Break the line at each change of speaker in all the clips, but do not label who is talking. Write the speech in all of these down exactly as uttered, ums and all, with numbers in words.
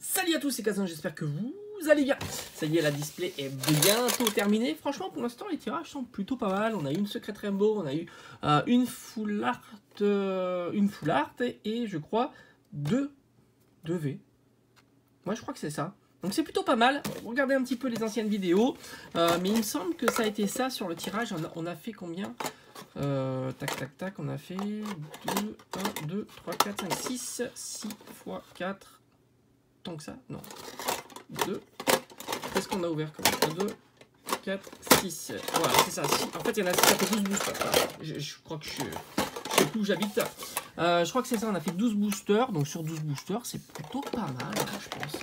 Salut à tous, c'est Kazan, j'espère que vous allez bien. Ça y est, la display est bientôt terminée. Franchement, pour l'instant, les tirages sont plutôt pas mal. On a eu une Secret Rainbow, on a eu euh, une Full Art, euh, une Full Art et, et je crois deux, deux V. Ouais, je crois que c'est ça. Donc c'est plutôt pas mal. Regardez un petit peu les anciennes vidéos. Euh, mais il me semble que ça a été ça sur le tirage. On a, on a fait combien euh, Tac, tac, tac. On a fait deux, un, deux, trois, quatre, cinq, six. six fois quatre. Tant que ça non. deux. Qu'est-ce qu'on a ouvert comme deux, quatre, six. Voilà, c'est ça. En fait, il y en a six, ça fait douze boosters. Je, je crois que je, je sais plus où j'habite. Euh, je crois que c'est ça. On a fait douze boosters. Donc sur douze boosters, c'est plutôt pas mal, hein, je pense.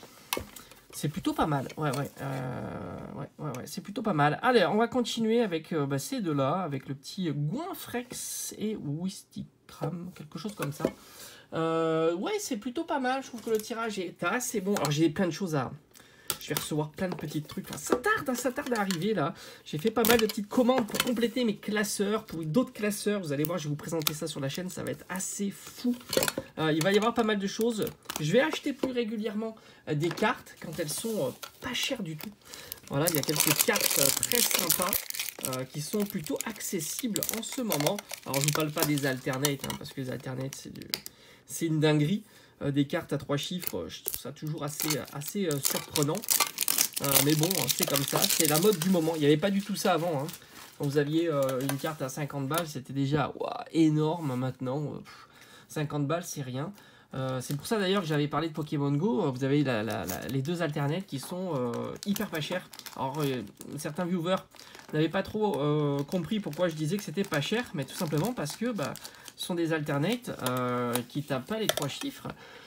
C'est plutôt pas mal. Ouais, ouais. Euh, ouais, ouais, ouais. C'est plutôt pas mal. Allez, on va continuer avec euh, bah, ces deux-là. Avec le petit Goinfrex et Wistikram. Quelque chose comme ça. Euh, ouais, c'est plutôt pas mal. Je trouve que le tirage est assez bon. Alors, j'ai plein de choses à... Je vais recevoir plein de petits trucs. Enfin, ça tarde, hein, ça tarde à arriver, là. J'ai fait pas mal de petites commandes pour compléter mes classeurs, pour d'autres classeurs. Vous allez voir, je vais vous présenter ça sur la chaîne. Ça va être assez fou. Euh, il va y avoir pas mal de choses. Je vais acheter plus régulièrement euh, des cartes quand elles sont euh, pas chères du tout. Voilà, il y a quelques cartes euh, très sympas. Euh, qui sont plutôt accessibles en ce moment. Alors, je ne vous parle pas des alternates, hein, parce que les alternates, c'est du... c'est une dinguerie. Euh, des cartes à trois chiffres, je trouve ça toujours assez, assez euh, surprenant. Euh, mais bon, c'est comme ça, c'est la mode du moment. Il n'y avait pas du tout ça avant. Hein. Quand vous aviez euh, une carte à cinquante balles, c'était déjà wow, énorme. Maintenant, euh, pff, cinquante balles, c'est rien. Euh, c'est pour ça d'ailleurs que j'avais parlé de Pokémon Go. Vous avez la, la, la, les deux alternates qui sont euh, hyper pas chers. Alors, euh, certains viewers n'avaient pas trop euh, compris pourquoi je disais que c'était pas cher, mais tout simplement parce que bah, ce sont des alternates euh, qui tapent pas les trois chiffres.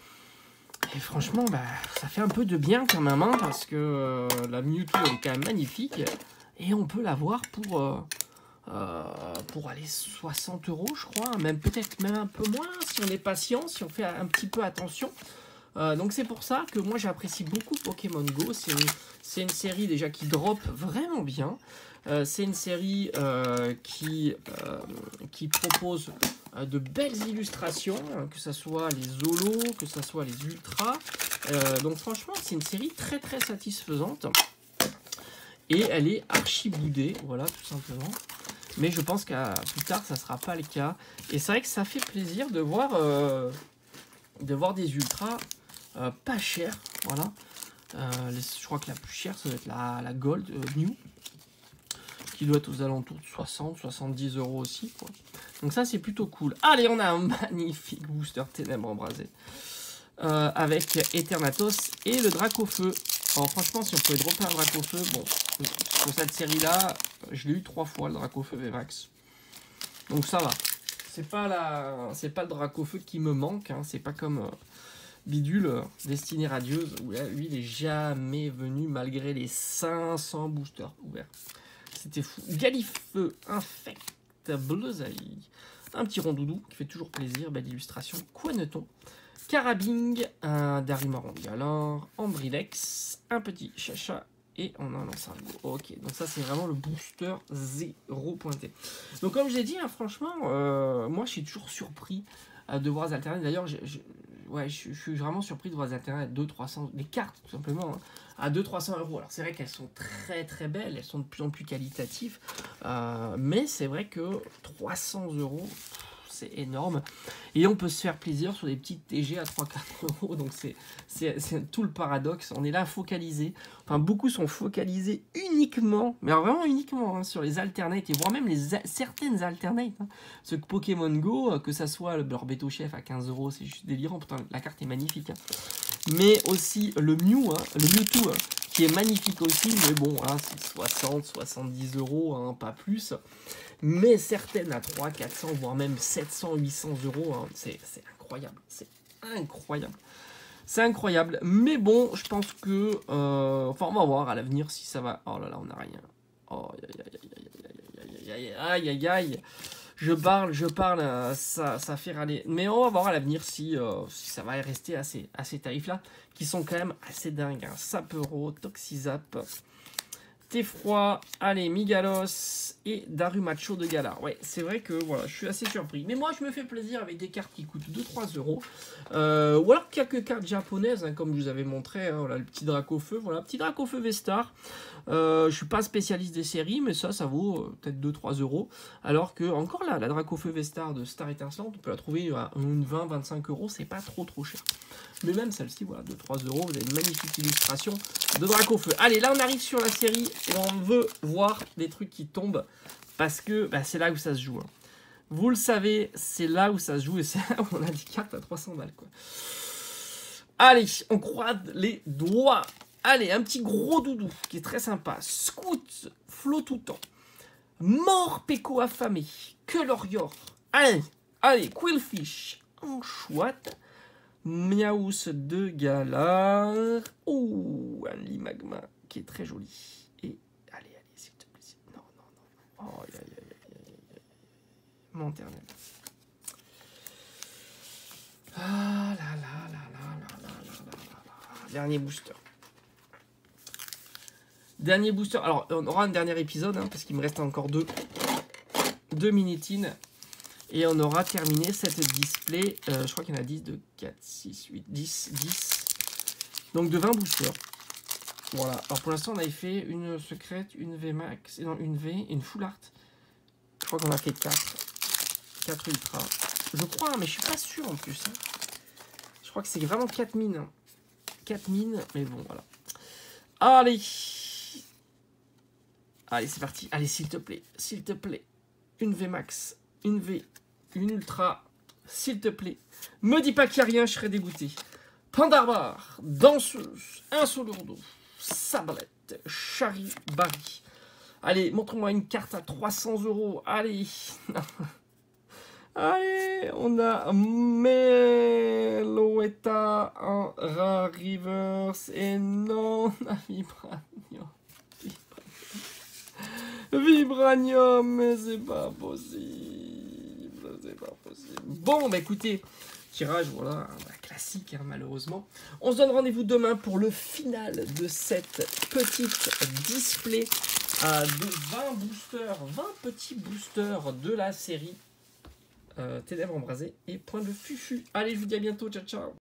Et franchement, bah, ça fait un peu de bien quand même, hein, parce que euh, la Mewtwo elle est quand même magnifique. Et on peut l'avoir pour, euh, euh, pour aller soixante euros, je crois. Même peut-être même un peu moins si on est patient, si on fait un petit peu attention. Euh, donc c'est pour ça que moi j'apprécie beaucoup Pokémon Go. C'est une, une série déjà qui drop vraiment bien. Euh, c'est une série euh, qui, euh, qui propose euh, de belles illustrations, hein, que ce soit les holos, que ce soit les ultras. Euh, donc franchement c'est une série très très satisfaisante. Et elle est archi boudée, voilà tout simplement. Mais je pense qu'à plus tard ça ne sera pas le cas. Et c'est vrai que ça fait plaisir de voir, euh, de voir des ultras euh, pas chers. Voilà. Euh, les, je crois que la plus chère ça doit être la, la Gold euh, New. Qui doit être aux alentours de soixante, soixante-dix euros aussi, quoi. Donc ça, c'est plutôt cool. Allez, on a un magnifique booster Ténèbres Embrasées. Euh, avec Eternatus et le Dracofeu. Alors franchement, si on pouvait dropper un Dracofeu, bon, sur cette série-là, je l'ai eu trois fois, le Dracofeu V MAX. Donc ça va. C'est pas, la... c'est pas le Dracofeu qui me manque, hein. C'est pas comme... Euh... Bidule, euh, Destinée Radieuse, où là, lui, il est jamais venu malgré les cinq cents boosters ouverts. C'était fou. Galifeu, Infect, Bleusaille, un petit rondoudou qui fait toujours plaisir, belle illustration. Quaneton, Carabing, un Darimorant Galar, Ambrilex, un petit Chacha et on a un Lancergo. Ok, donc ça c'est vraiment le booster zéro pointé. Donc comme je l'ai dit, hein, franchement, euh, moi je suis toujours surpris euh, de voir les alternates. D'ailleurs, je, je, ouais, je, je suis vraiment surpris de voir les alternates à deux trois cents, des cartes tout simplement, hein, à deux trois cents euros. Alors c'est vrai qu'elles sont très très belles, elles sont de plus en plus qualitatives, euh, mais c'est vrai que trois cents euros, c'est énorme. Et on peut se faire plaisir sur des petites T G à trois quatre euros, donc c'est tout le paradoxe. On est là focalisé, enfin beaucoup sont focalisés uniquement, mais alors vraiment uniquement, hein, sur les alternates, et voire même les certaines alternates. Hein. Ce Pokémon Go, que ça soit le Berbetto Chef à quinze euros, c'est juste délirant, putain, la carte est magnifique. Hein. Mais aussi le Mew, hein, le Mewtwo, hein, qui est magnifique aussi, mais bon, hein, c'est soixante, soixante-dix euros, hein, pas plus. Mais certaines à trois cents, quatre cents, voire même sept cents, huit cents euros, hein, c'est incroyable, c'est incroyable. C'est incroyable, mais bon, je pense que... Euh, enfin, on va voir à l'avenir si ça va... Oh là là, on n'a rien. Oh, aïe, aïe, aïe, aïe, aïe, aïe, aïe, aïe. Je parle, je parle, euh, ça, ça fait râler. Mais on va voir à l'avenir si, euh, si ça va rester à ces, à ces tarifs-là, qui sont quand même assez dingues. Hein. Sapero, Toxizap, Tefroy, allez, Migalos et Darumacho de Galar. Ouais, c'est vrai que voilà, je suis assez surpris. Mais moi, je me fais plaisir avec des cartes qui coûtent deux trois euros. Euh, ou alors quelques cartes japonaises, hein, comme je vous avais montré. Hein, voilà, le petit Dracofeu. Voilà, petit Dracofeu Vestar. Euh, je suis pas spécialiste des séries, mais ça, ça vaut euh, peut-être deux trois euros. Alors que, encore là, la Dracofeu Vestar de Star Étincelante, on peut la trouver à une vingt vingt-cinq euros. C'est pas trop trop cher. Mais même celle-ci, voilà, deux trois euros, vous avez une magnifique illustration de Dracofeu. Allez, là on arrive sur la série et on veut voir des trucs qui tombent parce que bah, c'est là où ça se joue. Hein. Vous le savez, c'est là où ça se joue et c'est là où on a des cartes à trois cents balles. Quoi. Allez, on croise les doigts. Allez, un petit gros doudou qui est très sympa. Scout, flot tout temps. Mort Péco affamé. Que l'Orior. Allez, allez, Quillfish en chouette. Miaous de Galar. Ouh, un Limagma qui est très joli. Et allez, allez, s'il te plaît. Non, non, non. Oh, aïe, aïe, aïe, aïe, aïe. Monternel. Ah là là là là là là là là là. Dernier booster. Dernier booster. Alors, on aura un dernier épisode, hein, parce qu'il me reste encore deux. Deux minitines. Et on aura terminé cette display, euh, je crois qu'il y en a dix, de quatre, six, huit, dix, dix. Donc de vingt boosters. Voilà. Alors pour l'instant, on avait fait une secrète, une V max, non, une V et une full art. Je crois qu'on a fait quatre. quatre ultra. Je crois, mais je suis pas sûr en plus. Hein. Je crois que c'est vraiment quatre mines. Hein. quatre mines, mais bon, voilà. Allez. Allez, c'est parti. Allez, s'il te plaît. S'il te plaît. Une V max. Une V, une ultra, s'il te plaît. Me dis pas qu'il n'y a rien, je serais dégoûté. Pandarbar, danseuse, insolurdo, sablette, charibari. Allez, montre-moi une carte à trois cents euros. Allez. Allez, on a Meloetta en Rare Reverse et non, Vibranium. Vibranium, mais c'est pas possible. C'est pas possible. Bon, bah écoutez, tirage, voilà, bah, classique, hein, malheureusement. On se donne rendez-vous demain pour le final de cette petite display euh, de vingt boosters, vingt petits boosters de la série euh, Ténèbres embrasées et Point de Fufu. Allez, je vous dis à bientôt, ciao, ciao.